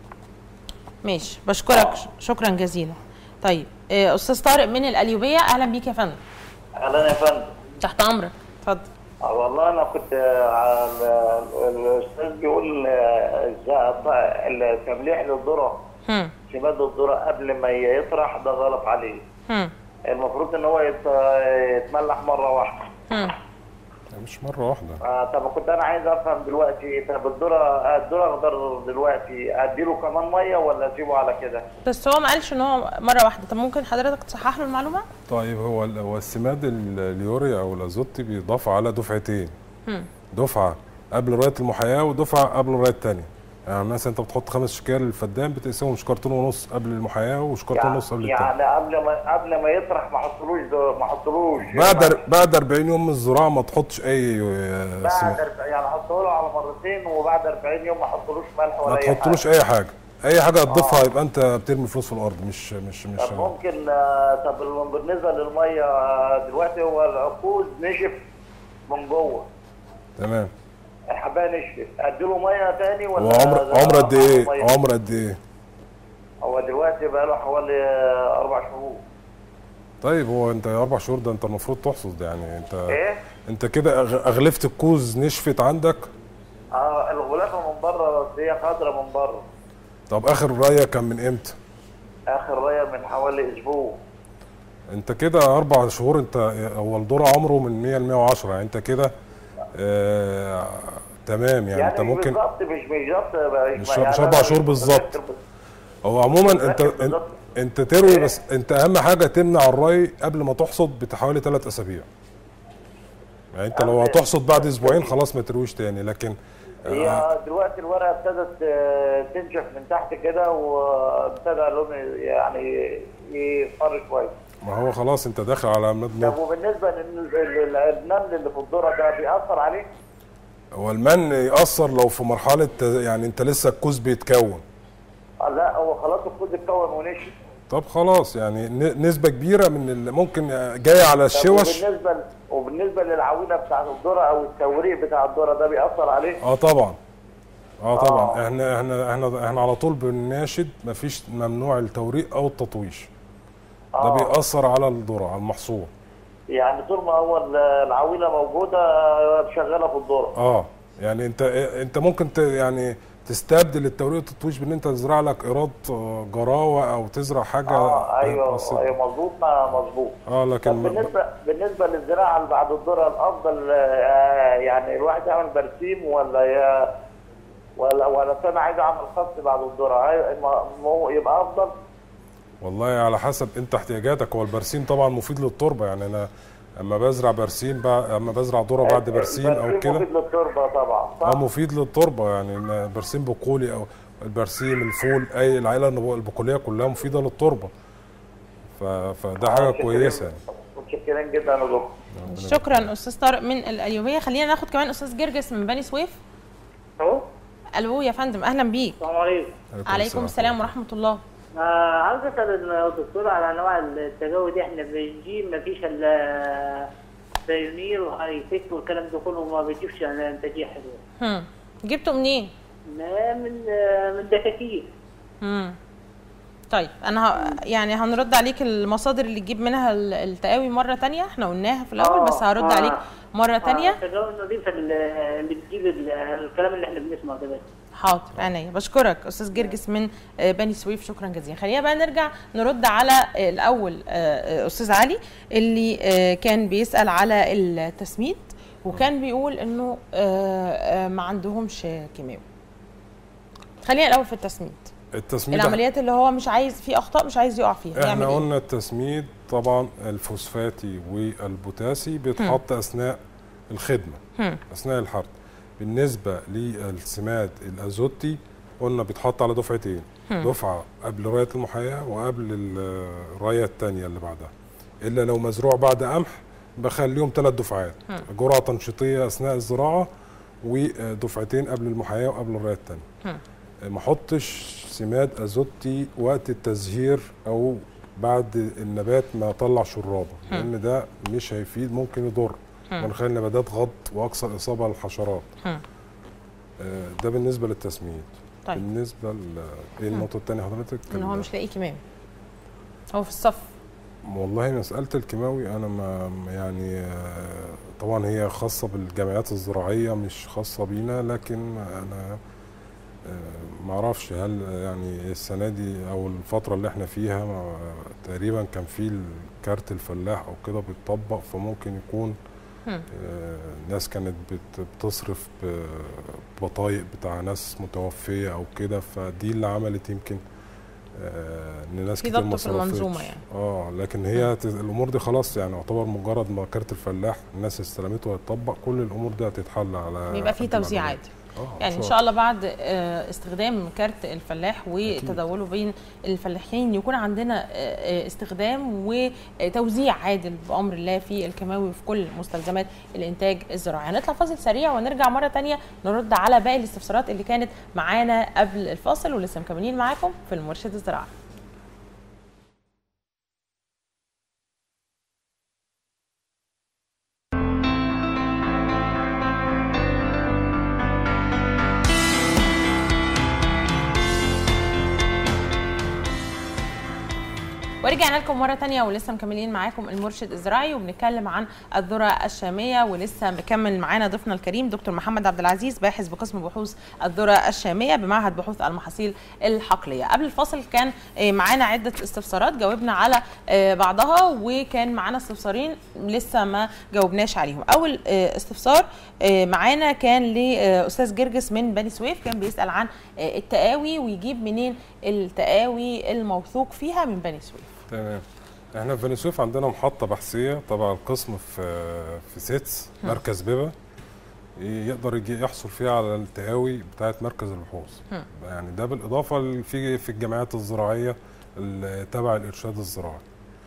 [SPEAKER 1] ماشي، بشكرك آه. شكرا جزيلا. طيب استاذ طارق من القليوبيه، اهلا بيك يا فندم.
[SPEAKER 3] اهلا يا فندم.
[SPEAKER 1] تحت امرك، اتفضل.
[SPEAKER 3] اه والله انا كنت الاستاذ بيقول التمليح للذره، سماد الذره قبل ما يطرح ده غلط عليه. هم. المفروض ان هو يتملح مره واحده.
[SPEAKER 1] هم.
[SPEAKER 2] مش مره واحده.
[SPEAKER 3] آه طب كنت انا عايز افهم دلوقتي، طب الذره الذره اخضر دلوقتي اديله كمان ميه ولا اسيبه على كده؟
[SPEAKER 1] بس هو ما قالش ان هو مره واحده. طب ممكن حضرتك تصحح له المعلومه؟
[SPEAKER 2] طيب هو هو السماد اليوريا او الازوتي بيضاف على دفعتين. هم. دفعه قبل رؤيه المحياه ودفعه قبل الرؤيه الثانيه. يعني مثلا انت بتحط خمس شكال للفدان بتقسمهم شكارتين ونص قبل المحياه وشكارتين
[SPEAKER 3] يعني
[SPEAKER 2] ونص قبل الثانيه.
[SPEAKER 3] يعني قبل ما قبل ما يطرح ما احطلوش ما احطلوش
[SPEAKER 2] بعد بعد أربعين يوم من الزراعه ما تحطش اي
[SPEAKER 3] بعد يعني احطه له على مرتين، وبعد أربعين يوم ما احطلوش ملح ولا
[SPEAKER 2] اي حاجه. ما تحطلوش اي حاجه، اي حاجه هتضيفها يبقى انت بترمي فلوس في الارض. مش مش مش
[SPEAKER 3] طب ممكن. طب بالنسبه للميه دلوقتي هو العكوز نشف من جوه.
[SPEAKER 2] تمام.
[SPEAKER 3] الحبايه نشفت، اديله ميه تاني ولا؟
[SPEAKER 2] هو عمر عمر قد ايه؟ عمر قد ايه؟
[SPEAKER 3] هو دلوقتي بقى له حوالي اربع شهور.
[SPEAKER 2] طيب هو انت اربع شهور ده انت المفروض تحصد، يعني انت
[SPEAKER 3] ايه؟
[SPEAKER 2] انت كده اغلفه الكوز نشفت عندك؟
[SPEAKER 3] اه الغلافه من بره بس هي خضراء من بره.
[SPEAKER 2] طب اخر رايه كان من امتى؟
[SPEAKER 3] اخر رايه من حوالي اسبوع.
[SPEAKER 2] انت كده اربع شهور. انت هو الذره عمره من مية ل مية وعشرة، يعني انت كده آه، تمام. يعني, يعني انت ممكن
[SPEAKER 3] بالظبط مش بالظبط
[SPEAKER 2] مش مش اربع شهور بالظبط. هو عموما انت انت, انت تروي، بس انت اهم حاجه تمنع الري قبل ما تحصد بحوالي ثلاث اسابيع. يعني انت لو هتحصد بعد اسبوعين خلاص ما ترويش تاني. لكن
[SPEAKER 3] هي آه دلوقتي الورقه ابتدت تنشف من تحت كده، وابتدى لون يعني يفر شويه.
[SPEAKER 2] ما هو خلاص انت داخل على مد.
[SPEAKER 3] طب وبالنسبه للنمل اللي في الذره ده بيأثر عليه؟
[SPEAKER 2] هو المن يأثر لو في مرحله يعني انت لسه الكوز بيتكون.
[SPEAKER 3] آه لا هو خلاص الكوز اتكون ونشف.
[SPEAKER 2] طب خلاص يعني نسبه كبيره من اللي ممكن جايه على الشوش.
[SPEAKER 3] وبالنسبه وبالنسبه للعويله بتاعت الذره او التوريق بتاع الذره ده بيأثر عليه؟
[SPEAKER 2] اه طبعا. اه طبعا. آه. احنا احنا احنا احنا على طول بنناشد مفيش ممنوع التوريق او التطويش. ده آه. بيأثر على الذره على المحصول.
[SPEAKER 3] يعني طول ما هو العويله موجوده شغاله في الذره.
[SPEAKER 2] اه يعني انت انت ممكن ت يعني تستبدل التوريق والتطويش بان انت تزرع لك ايراد جراوه او تزرع حاجه.
[SPEAKER 3] اه ايوه ايوه مظبوط مظبوط.
[SPEAKER 2] اه لكن
[SPEAKER 3] بالنسبه بالنسبه للزراعه اللي بعد الذره الافضل آه يعني الواحد يعمل برسيم ولا يا ولا ولا انا عايز اعمل خط بعد الذره يبقى افضل؟
[SPEAKER 2] والله على حسب انت احتياجاتك. هو البرسيم طبعا مفيد للتربه. يعني انا اما بزرع برسيم بقى اما بزرع ذره بعد برسيم او كده
[SPEAKER 3] مفيد للتربه طبعا صح؟
[SPEAKER 2] اه مفيد للتربه. يعني برسيم بقولي او البرسيم الفول اي العائله البقوليه كلها مفيده للتربه. فده حاجه كويسه يعني.
[SPEAKER 3] متشكرين جدا يا دكتور.
[SPEAKER 1] شكرا استاذ طارق من القليوبيه. خلينا ناخد كمان استاذ جرجس من بني سويف.
[SPEAKER 3] الو
[SPEAKER 1] الو يا فندم، اهلا بيك.
[SPEAKER 3] السلام عليكم.
[SPEAKER 1] عليكم السلام ورحمه الله.
[SPEAKER 3] آه عاوز اسال الدكتور على انواع التجاوز دي. احنا بنجيب ما فيش الا بايونير وهايتك والكلام ده كله ما بيجيبش انتاجيه حلوه.
[SPEAKER 1] امم جبته منين؟
[SPEAKER 3] من من دكاكين.
[SPEAKER 1] امم طيب انا ه... يعني هنرد عليك المصادر اللي تجيب منها التقاوي مره ثانيه، احنا قلناها في الاول بس هرد عليك مره ثانيه.
[SPEAKER 6] التجاوز النظيفه اللي بتجيب الكلام اللي احنا بنسمعه ده.
[SPEAKER 1] حاضر عينيا، بشكرك استاذ جرجس من بني سويف، شكرا جزيلا. خلينا بقى نرجع نرد على الاول استاذ علي اللي كان بيسال على التسميد وكان بيقول انه ما عندهمش كيماوي. خلينا الاول في التسميد.
[SPEAKER 2] التسميد
[SPEAKER 1] العمليات اللي هو مش عايز في اخطاء مش عايز يقع فيها،
[SPEAKER 2] احنا قلنا إيه؟ التسميد طبعا الفوسفاتي والبوتاسي بيتحط اثناء الخدمه هم. اثناء الحرث. بالنسبه للسماد الازوتي قلنا بيتحط على دفعتين، هم. دفعه قبل رايه المحاياه وقبل الرايه الثانيه اللي بعدها، الا لو مزروع بعد قمح بخليهم ثلاث دفعات، هم. جرعه تنشيطيه اثناء الزراعه ودفعتين قبل المحاياه وقبل الرايه الثانيه. ما احطش سماد ازوتي وقت التزهير او بعد النبات ما طلع شرابه، لان ده مش هيفيد، ممكن يضر ونخلي النباتات غض واكثر اصابه للحشرات. ده بالنسبه للتسميد.
[SPEAKER 1] طيب.
[SPEAKER 2] بالنسبه ايه النقطه الثانيه حضرتك؟
[SPEAKER 1] ان هو مش لاقي كيماوي، هو في الصف.
[SPEAKER 2] والله مساله الكيماوي انا ما يعني طبعا هي خاصه بالجمعيات الزراعيه مش خاصه بينا، لكن انا ما اعرفش هل يعني السنه دي او الفتره اللي احنا فيها تقريبا كان في كارت الفلاح او كده بيتطبق، فممكن يكون ناس كانت بتصرف ببطايق بتاع ناس متوفيه او كده، فدي اللي عملت يمكن ان ناس كتير ما
[SPEAKER 1] صرفتش في المنظومه يعني.
[SPEAKER 2] اه لكن هي م. الامور دي خلاص يعني يعتبر مجرد ما كارت الفلاح الناس استلمته ويتطبق كل الامور دي هتتحل على
[SPEAKER 1] بيبقى في توزيع عادي. يعني ان شاء الله بعد استخدام كارت الفلاح وتداوله بين الفلاحين يكون عندنا استخدام وتوزيع عادل بامر الله في الكيماوي في كل مستلزمات الانتاج الزراعي. هنطلع فاصل سريع ونرجع مره ثانيه نرد على باقي الاستفسارات اللي كانت معانا قبل الفاصل، ولسه مكملين معاكم في المرشد الزراعي. ورجعنا لكم مرة تانية ولسه مكملين معاكم المرشد الزراعي وبنتكلم عن الذرة الشامية، ولسه مكمل معانا ضيفنا الكريم دكتور محمد عبد العزيز باحث بقسم بحوث الذرة الشامية بمعهد بحوث المحاصيل الحقلية. قبل الفاصل كان معانا عدة استفسارات جاوبنا على بعضها، وكان معانا استفسارين لسه ما جاوبناش عليهم. أول استفسار معانا كان لأستاذ جرجس من بني سويف، كان بيسأل عن التقاوي ويجيب منين التقاوي الموثوق فيها من بني سويف.
[SPEAKER 2] تمام. احنا في بني سويف عندنا محطه بحثيه تبع القسم في في سيتس مركز بيبا، يقدر يجي يحصل فيها على التقاوي بتاعه مركز البحوث. يعني ده بالاضافه في في الجمعيات الزراعيه تبع الارشاد الزراعي.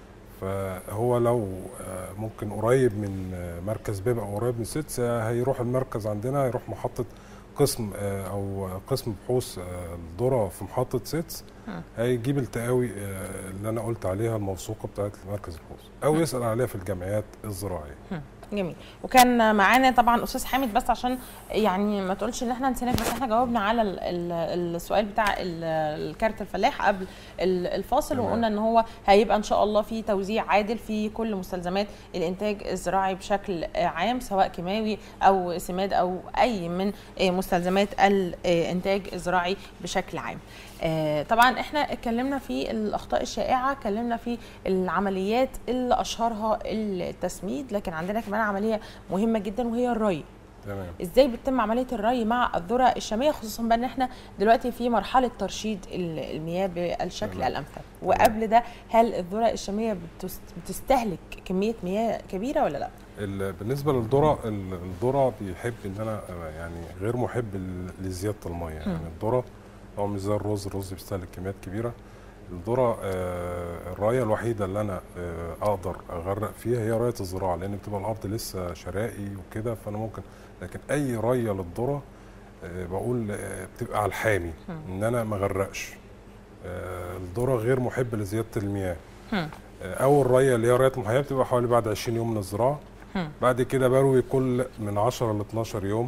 [SPEAKER 2] فهو لو ممكن قريب من مركز بيبا او قريب من سيتس هيروح المركز عندنا، هيروح محطه قسم او قسم بحوث الذره في محطه سيتس، هيجيب التقاوي اللي انا قلت عليها الموثوقه بتاعت مركز البحوث، او يسال عليها في الجمعيات الزراعيه.
[SPEAKER 1] جميل. وكان معانا طبعا استاذ حامد، بس عشان يعني ما تقولش ان احنا نسيناك، بس احنا جاوبنا على السؤال بتاع الكارت الفلاح قبل الفاصل، وقلنا ان هو هيبقى ان شاء الله في توزيع عادل في كل مستلزمات الانتاج الزراعي بشكل عام، سواء كيماوي او سماد او اي من مستلزمات الانتاج الزراعي بشكل عام. آه طبعا احنا اتكلمنا في الاخطاء الشائعه، اتكلمنا في العمليات اللي اشهرها التسميد، لكن عندنا كمان عمليه مهمه جدا وهي الري.
[SPEAKER 2] تمام.
[SPEAKER 1] ازاي بتتم عمليه الري مع الذره الشاميه، خصوصا بقى ان احنا دلوقتي في مرحله ترشيد المياه بالشكل تمام. الامثل، وقبل ده هل الذره الشاميه بتستهلك كميه مياه كبيره ولا لا؟
[SPEAKER 2] بالنسبه للذره، الذره بيحب ان انا يعني غير محب لزياده الميه، يعني الذره هو مش زي الرز، الرز بيستهلك كميات كبيره. الذره آه الرايه الوحيده اللي انا آه اقدر اغرق فيها هي رايه الزراعه، لان بتبقى الارض لسه شرائي وكده، فانا ممكن، لكن اي رايه للذره آه بقول آه بتبقى على الحامي ان انا ما اغرقش. آه الذره غير محب لزياده المياه. آه اول رايه اللي هي رايه المحاياه بتبقى حوالي بعد عشرين يوم من الزراعه، بعد كده بروي كل من عشرة ل اتناشر يوم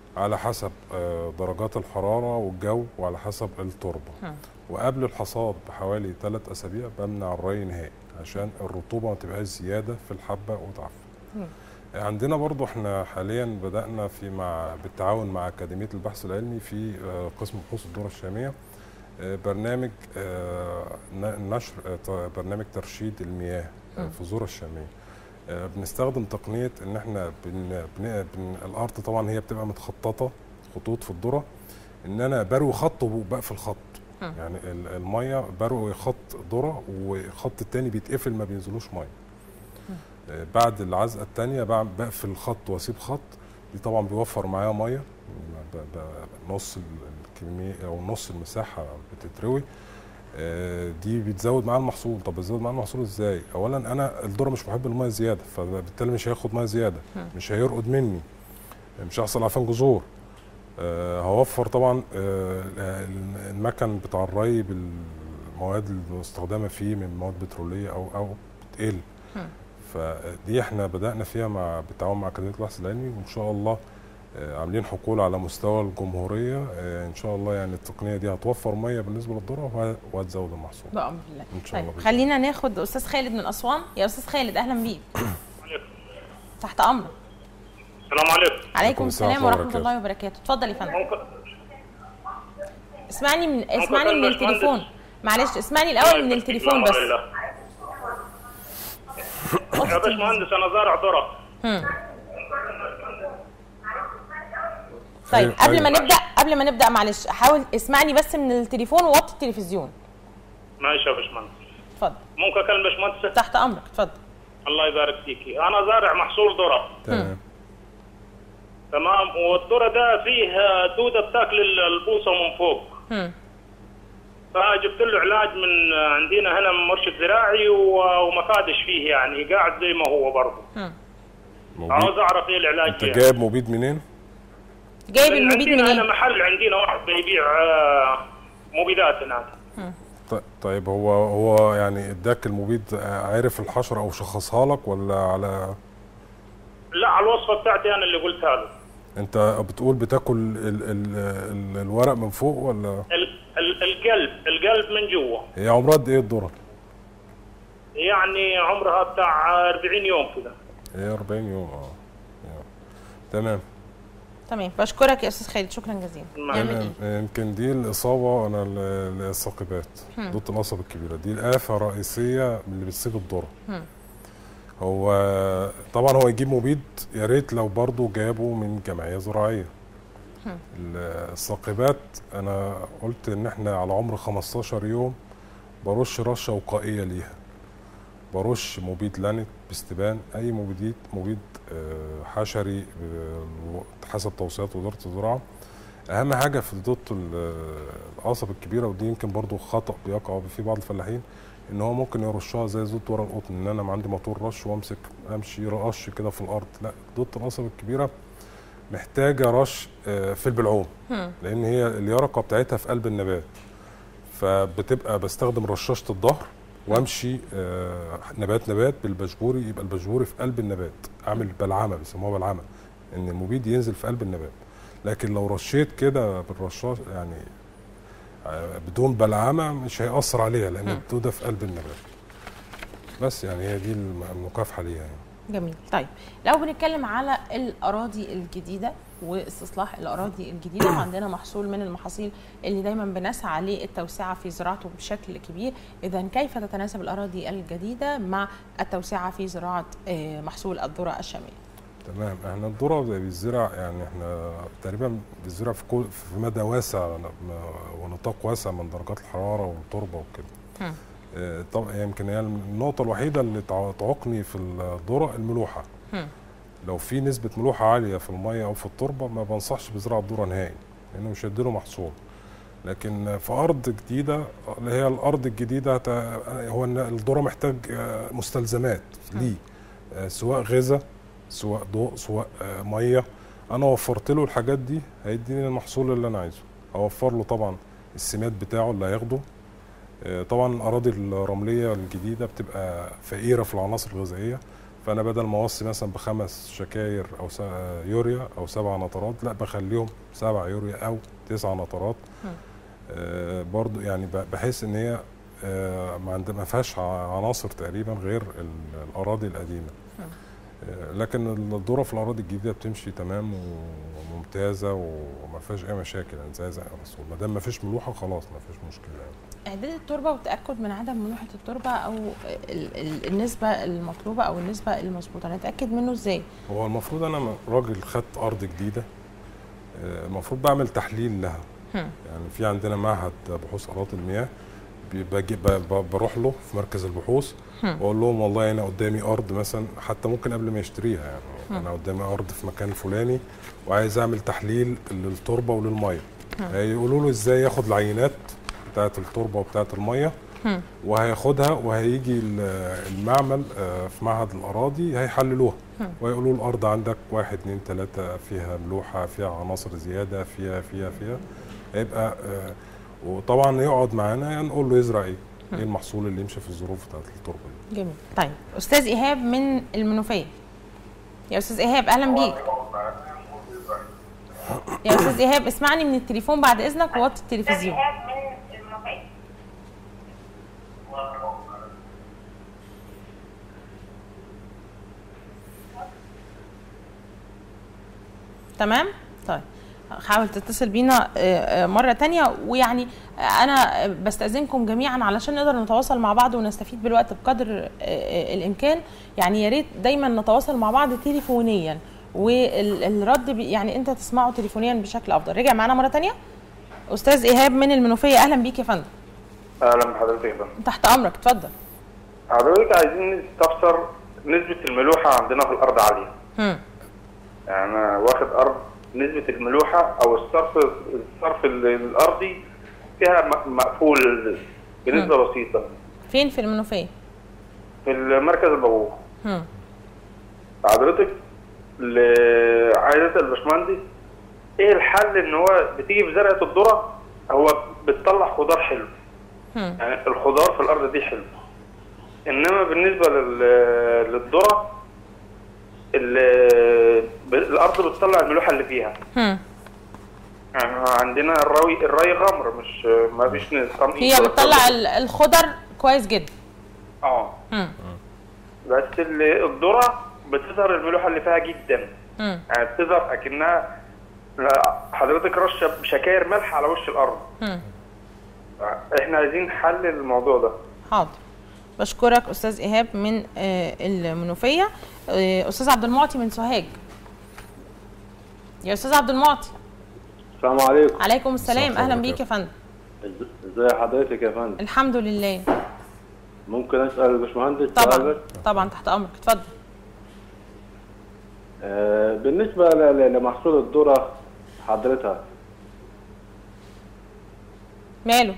[SPEAKER 2] على حسب درجات الحراره والجو وعلى حسب التربه. وقبل الحصاد بحوالي ثلاث اسابيع بمنع الري نهائي عشان الرطوبه ما تبقاش زياده في الحبه وتعفن. عندنا برضو احنا حاليا بدانا في مع بالتعاون مع اكاديميه البحث العلمي في قسم بحوث الذره الشاميه برنامج نشر برنامج ترشيد المياه في الذره الشاميه. بنستخدم تقنيه ان احنا بن بن بن الارض طبعا هي بتبقى متخططه خطوط في الذره، ان انا بروي خط وبقفل خط. يعني الميه بروي خط ذره وخط الثاني بيتقفل ما بينزلوش ميه. بعد العزقه الثانيه بقفل خط واسيب خط، دي طبعا بيوفر معايا ميه نص الكميه او نص المساحه بتتروي. دي بتزود معايا المحصول. طب بتزود معايا المحصول ازاي؟ اولا انا الذره مش محب الميه زياده، فبالتالي مش هياخد ميه زياده، مش هيرقد مني، مش هيحصل عفان جذور. هوفر طبعا المكن بتاع الري بالمواد المستخدمه فيه من مواد بتروليه او او بتقل. فدي احنا بدانا فيها مع بالتعاون مع اكاديميه البحث العلمي، وان شاء الله عاملين حقول على مستوى الجمهوريه. ان شاء الله يعني التقنيه دي هتوفر ميه بالنسبه للذره وهتزود المحصول
[SPEAKER 1] بامر الله.
[SPEAKER 2] ان شاء الله.
[SPEAKER 1] طيب خلينا ناخد استاذ خالد من اسوان. يا استاذ خالد اهلا بيك. تحت امرك.
[SPEAKER 7] السلام عليكم.
[SPEAKER 1] عليكم السلام ورحمه الله وبركاته. اتفضل يا فندم. اسمعني من اسمعني من التليفون. معلش اسمعني الاول من التليفون بس.
[SPEAKER 7] يا باشمهندس انا زارع ذره.
[SPEAKER 1] طيب قبل ما نبدا قبل ما نبدا معلش حاول اسمعني بس من التليفون ووطي التلفزيون.
[SPEAKER 7] ماشي يا باشمهندس.
[SPEAKER 1] اتفضل.
[SPEAKER 7] ممكن اكلم باشمهندس؟
[SPEAKER 1] تحت امرك اتفضل.
[SPEAKER 7] الله يبارك فيكي. انا زارع محصول ذره.
[SPEAKER 2] تمام.
[SPEAKER 7] تمام. والذره ده فيه دوده بتاكل البوصه من فوق.
[SPEAKER 1] امم
[SPEAKER 7] فجبت له علاج من عندنا هنا من مرشد زراعي وما فادش فيه، يعني قاعد زي ما هو برضه.
[SPEAKER 1] امم
[SPEAKER 7] عاوز اعرف ايه العلاج.
[SPEAKER 2] انت جايب مبيد منين؟
[SPEAKER 1] جايب المبيد منين؟
[SPEAKER 7] عندنا هنا محل، عندنا واحد بيبيع مبيدات هناك.
[SPEAKER 2] طيب هو هو يعني اداك المبيد عارف الحشره او شخصها لك ولا على؟
[SPEAKER 7] لا على الوصفه بتاعتي انا اللي قلتها له.
[SPEAKER 2] انت بتقول بتاكل ال ال ال الورق من فوق ولا؟
[SPEAKER 7] ال ال القلب القلب من جوه.
[SPEAKER 2] هي عمرها قد ايه الذره؟
[SPEAKER 7] يعني عمرها بتاع أربعين يوم كده.
[SPEAKER 2] هي أربعين يوم اه. تمام.
[SPEAKER 1] تمام بشكرك يا استاذ خالد شكرا جزيلا.
[SPEAKER 2] تمام. يمكن دي الاصابه انا الثاقبات دوده القصب الكبيره دي الافه الرئيسيه اللي بتصيب الذره. هو طبعا هو يجيب مبيد يا ريت لو برضه جابه من جمعيه زراعيه. الثاقبات انا قلت ان احنا على عمر خمستاشر يوم برش رشه وقائيه ليها. برش مبيد لانت باستبان اي مبيد مبيد حشري حسب توصيات وزاره الزراعه. اهم حاجه في دوده القصب الكبيره، ودي يمكن برضو خطا بيقع في بعض الفلاحين، ان هو ممكن يرشها زي زيت ورا القطن، ان انا عندي موتور رش وامسك امشي رش كده في الارض. لا، دوده القصب الكبيره محتاجه رش في البلعوم، لان هي اليرقه بتاعتها في قلب النبات، فبتبقى بستخدم رشاشه الظهر وامشي آه نبات نبات بالبشبوري، يبقى البشبوري في قلب النبات، اعمل بلعمه بيسموها بلعمه، ان المبيد ينزل في قلب النبات. لكن لو رشيت كده بالرشاش يعني آه بدون بلعمه مش هيأثر عليها، لان الدوده في قلب النبات. بس يعني هي دي المكافحه ليها يعني.
[SPEAKER 1] جميل. طيب لو بنتكلم على الاراضي الجديده واستصلاح الاراضي الجديده، وعندنا محصول من المحاصيل اللي دايما بنسعى للتوسعه في زراعته بشكل كبير، اذا كيف تتناسب الاراضي الجديده مع التوسعه في زراعه محصول الذره الشاميه؟
[SPEAKER 2] تمام. احنا الذره بيزرع يعني احنا تقريبا بيزرع في كل في مدى واسع ونطاق واسع من درجات الحراره والتربه وكده. طبعا يمكن هي النقطه الوحيده اللي تعوقني في الذره الملوحه. م. لو في نسبه ملوحه عاليه في الميه او في التربه ما بنصحش بزراعه الذره نهائي، لانه مش هيديله محصول. لكن في ارض جديده اللي هي الارض الجديده هو الذره محتاج مستلزمات ليه، سواء غذاء سواء ضوء سواء ميه. انا وفرت له الحاجات دي هيديني المحصول اللي انا عايزه. اوفر له طبعا السماد بتاعه اللي هياخده. طبعا الاراضي الرمليه الجديده بتبقى فقيره في العناصر الغذائيه، فانا بدل ما اوصي مثلا بخمس شكاير او يوريا او سبع نطرات، لا بخليهم سبع يوريا او تسع نطرات. آه برضو يعني بحيث ان هي آه ما فيهاش عناصر تقريبا غير الاراضي القديمه. آه لكن الذره في الاراضي الجديده بتمشي تمام وممتازه وما فيهاش اي مشاكل يعني زي زي الرسول. ما دام ما فيش ملوحه خلاص ما فيش مشكله يعني.
[SPEAKER 1] اعداد التربه والتاكد من عدم ملوحه التربه او ال ال النسبه المطلوبه او النسبه المظبوطه نتاكد منه ازاي؟
[SPEAKER 2] هو المفروض انا راجل خدت ارض جديده، المفروض بعمل تحليل لها. هم. يعني في عندنا معهد بحوث اراضي المياه، باجي بروح له في مركز البحوث واقول لهم والله انا قدامي ارض مثلا، حتى ممكن قبل ما يشتريها يعني هم. انا قدامي ارض في مكان فلاني وعايز اعمل تحليل للتربه وللميه. هيقولوا له ازاي ياخد العينات بتاعه التربه وبتاعه الميه، وهياخدها وهيجي المعمل في معهد الاراضي هيحللوها ويقولوا الارض عندك واحد اتنين تلاته فيها ملوحه، فيها عناصر زياده، فيها فيها فيها هيبقى. وطبعا يقعد معانا نقول له يزرع ايه، ايه المحصول اللي يمشي في الظروف بتاعه التربه دي.
[SPEAKER 1] جميل. طيب استاذ ايهاب من المنوفيه. يا استاذ ايهاب اهلا بيك. يا استاذ ايهاب اسمعني من التليفون بعد اذنك ووطي التلفزيون. تمام؟ طيب حاول تتصل بينا مرة تانية، ويعني أنا بستأذنكم جميعا علشان نقدر نتواصل مع بعض ونستفيد بالوقت بقدر الإمكان. يعني يا ريت دايما نتواصل مع بعض تليفونيا، والرد يعني أنت تسمعه تليفونيا بشكل أفضل. رجع معانا مرة تانية أستاذ إيهاب من المنوفية. أهلا بيك يا فندم.
[SPEAKER 8] أهلا بحضرتك يا فندم.
[SPEAKER 1] تحت أمرك اتفضل.
[SPEAKER 8] حضرتك عايزين نستفسر نسبة الملوحة عندنا في الأرض عالية.
[SPEAKER 1] هم.
[SPEAKER 8] يعني أنا واخد أرض نسبة الملوحة أو الصرف الصرف الأرضي فيها مقفول بنسبة م. بسيطة.
[SPEAKER 1] فين في المنوفية؟
[SPEAKER 8] في المركز البابوه. حضرتك لعائلة الباشمهندس إيه الحل إن هو بتيجي في زرعة الذرة هو بتطلع خضار حلو. م. يعني الخضار في الأرض دي حلو. إنما بالنسبة للذرة الارض بتطلع الملوحه اللي فيها.
[SPEAKER 1] هم.
[SPEAKER 8] يعني عندنا الري الري غمر مش ما فيش نظام.
[SPEAKER 1] هي بتطلع الخضر كويس جدا.
[SPEAKER 8] اه بس الذره بتظهر الملوحه اللي فيها جدا.
[SPEAKER 1] هم.
[SPEAKER 8] يعني بتظهر اكنها حضرتك رشه بشكاير ملح على وش الارض.
[SPEAKER 1] هم.
[SPEAKER 8] احنا عايزين حل الموضوع ده.
[SPEAKER 1] حاضر. بشكرك استاذ ايهاب من المنوفيه. استاذ عبد المعطي من سوهاج. يا استاذ عبد المعطي.
[SPEAKER 9] السلام عليكم.
[SPEAKER 1] عليكم السلام. اهلا بيك يا فندم.
[SPEAKER 9] ازي حضرتك يا فندم؟
[SPEAKER 1] الحمد لله.
[SPEAKER 9] ممكن اسال الباشمهندس؟
[SPEAKER 1] طبعا طبعا تحت امرك اتفضل.
[SPEAKER 9] آه بالنسبه لمحصول الذره حضرتها
[SPEAKER 1] ماله؟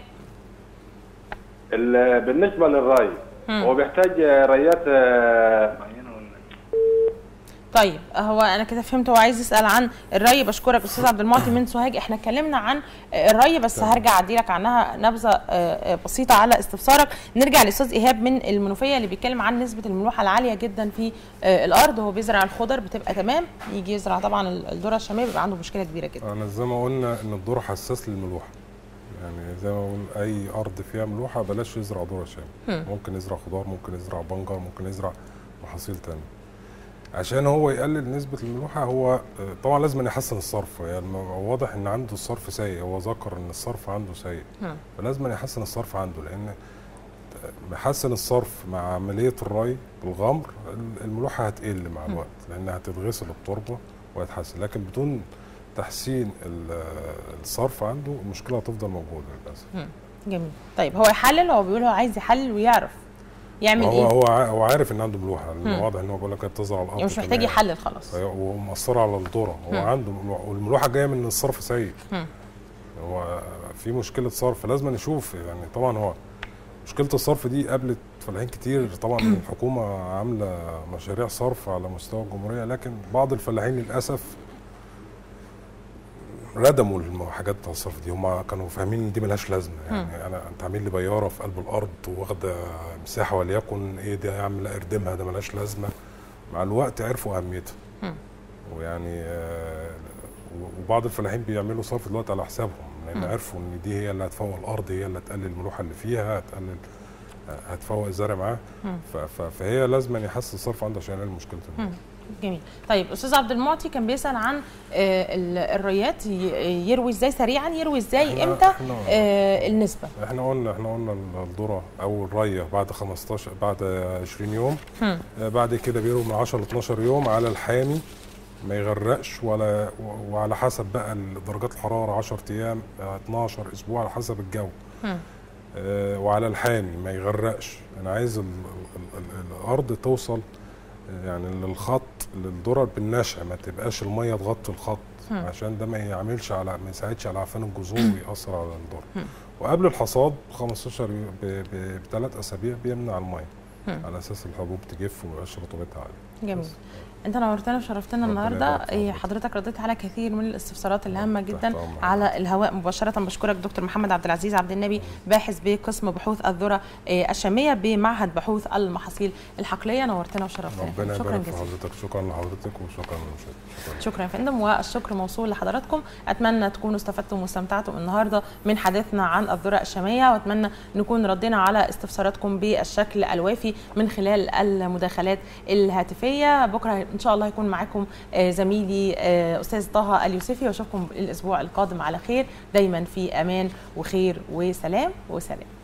[SPEAKER 9] بالنسبه للري مم. هو بيحتاج ريات معينه ولا؟
[SPEAKER 1] طيب هو انا كده فهمت هو عايز يسال عن الري. بشكرك استاذ عبد المعطي من سوهاج. احنا اتكلمنا عن الري بس هرجع اديلك عنها نبذه بسيطه على استفسارك. نرجع لاستاذ ايهاب من المنوفيه اللي بيتكلم عن نسبه الملوحه العاليه جدا في الارض. هو بيزرع الخضر بتبقى تمام، يجي يزرع طبعا الذره الشاميه بيبقى عنده مشكله كبيره جدا.
[SPEAKER 2] انا زي ما قلنا ان الذره حساس للملوحه، يعني زي ما بقول اي ارض فيها ملوحه بلاش يزرع ذره شامي. ممكن يزرع خضار، ممكن يزرع بنجر، ممكن يزرع محاصيل ثانيه عشان هو يقلل نسبه الملوحه. هو طبعا لازم يحسن الصرف، يعني واضح ان عنده الصرف سيء، هو ذكر ان الصرف عنده سيء فلازم يحسن الصرف عنده، لان محسن الصرف مع عمليه الري بالغمر الملوحه هتقل مع الوقت لانها هتتغسل التربه وهتحسن، لكن بدون تحسين الصرف عنده المشكله هتفضل موجوده للاسف.
[SPEAKER 1] جميل. طيب هو يحلل، هو بيقول هو عايز يحلل ويعرف يعمل
[SPEAKER 2] هو
[SPEAKER 1] ايه؟
[SPEAKER 2] هو هو عارف ان عنده ملوحه، واضح ان هو بيقول لك بتظهر على الارض
[SPEAKER 1] يعني مش محتاج يحلل خلاص
[SPEAKER 2] ومأثره على الذره. هو هم. عنده والملوحه جايه من الصرف سيء. هو في مشكله صرف لازم نشوف. يعني طبعا هو مشكله الصرف دي قابلت فلاحين كتير، طبعا الحكومه عامله مشاريع صرف على مستوى الجمهوريه، لكن بعض الفلاحين للاسف ردموا الحاجات بتاع الصرف دي. هم كانوا فاهمين ان دي ملهاش لازمه، يعني م. انا انت عامل لي بياره في قلب الارض واخده مساحه وليكن ايه دي، اعمل اردمها ده ملهاش لازمه مع الوقت عرفوا اهميتها. ويعني آه وبعض الفلاحين بيعملوا صرف دلوقتي على حسابهم، لان عرفوا ان دي هي اللي هتفوق الارض، هي اللي هتقلل الملوحه اللي فيها، هتقلل هتفوق الزرع معاه. فهي لازم يحسن الصرف عنده عشان يحل مشكله الملوحه.
[SPEAKER 1] جميل. طيب استاذ عبد المعطي كان بيسال عن الريات يروي ازاي سريعا، يروي ازاي امتى آه النسبه؟
[SPEAKER 2] احنا قلنا احنا قلنا الذره او الريه بعد خمستاشر بعد عشرين يوم، آه بعد كده بيروي من عشرة ل اتناشر يوم على الحامي، ما يغرقش ولا، وعلى حسب بقى درجات الحراره عشرة ايام اتناشر اسبوع على حسب الجو. آه وعلى الحامي ما يغرقش. انا عايز ال ال ال الارض توصل يعني للخط للذره بالنشأ، ما تبقاش الميه تغطي الخط، عشان ده ما يعملش على ما يساعدش على عفان الجذور ويأثر على الذره. وقبل الحصاد ب خمستاشر بثلاث اسابيع بيمنع الميه على اساس الحبوب تجف وما يبقاش رطوبتها عاليه.
[SPEAKER 1] جميل. انت نورتنا وشرفتنا النهارده، حضرتك رديت على كثير من الاستفسارات الهامه جدا على الهواء مباشره. بشكرك دكتور محمد عبد العزيز عبد النبي، باحث بقسم بحوث الذره الشاميه بمعهد بحوث المحاصيل الحقليه. نورتنا وشرفتنا.
[SPEAKER 2] ربنا يبارك في حضرتك. شكرا لحضرتك وشكرا للمشاهدين.
[SPEAKER 1] شكرا يا فندم، والشكر موصول لحضراتكم. اتمنى تكونوا استفدتم واستمتعتم النهارده من حديثنا عن الذره الشاميه، واتمنى نكون ردينا على استفساراتكم بالشكل الوافي من خلال المداخلات الهاتفيه. بكره ان شاء الله يكون معاكم زميلي استاذ طه اليوسفي، واشوفكم الاسبوع القادم على خير، دايما في امان وخير وسلام وسلام.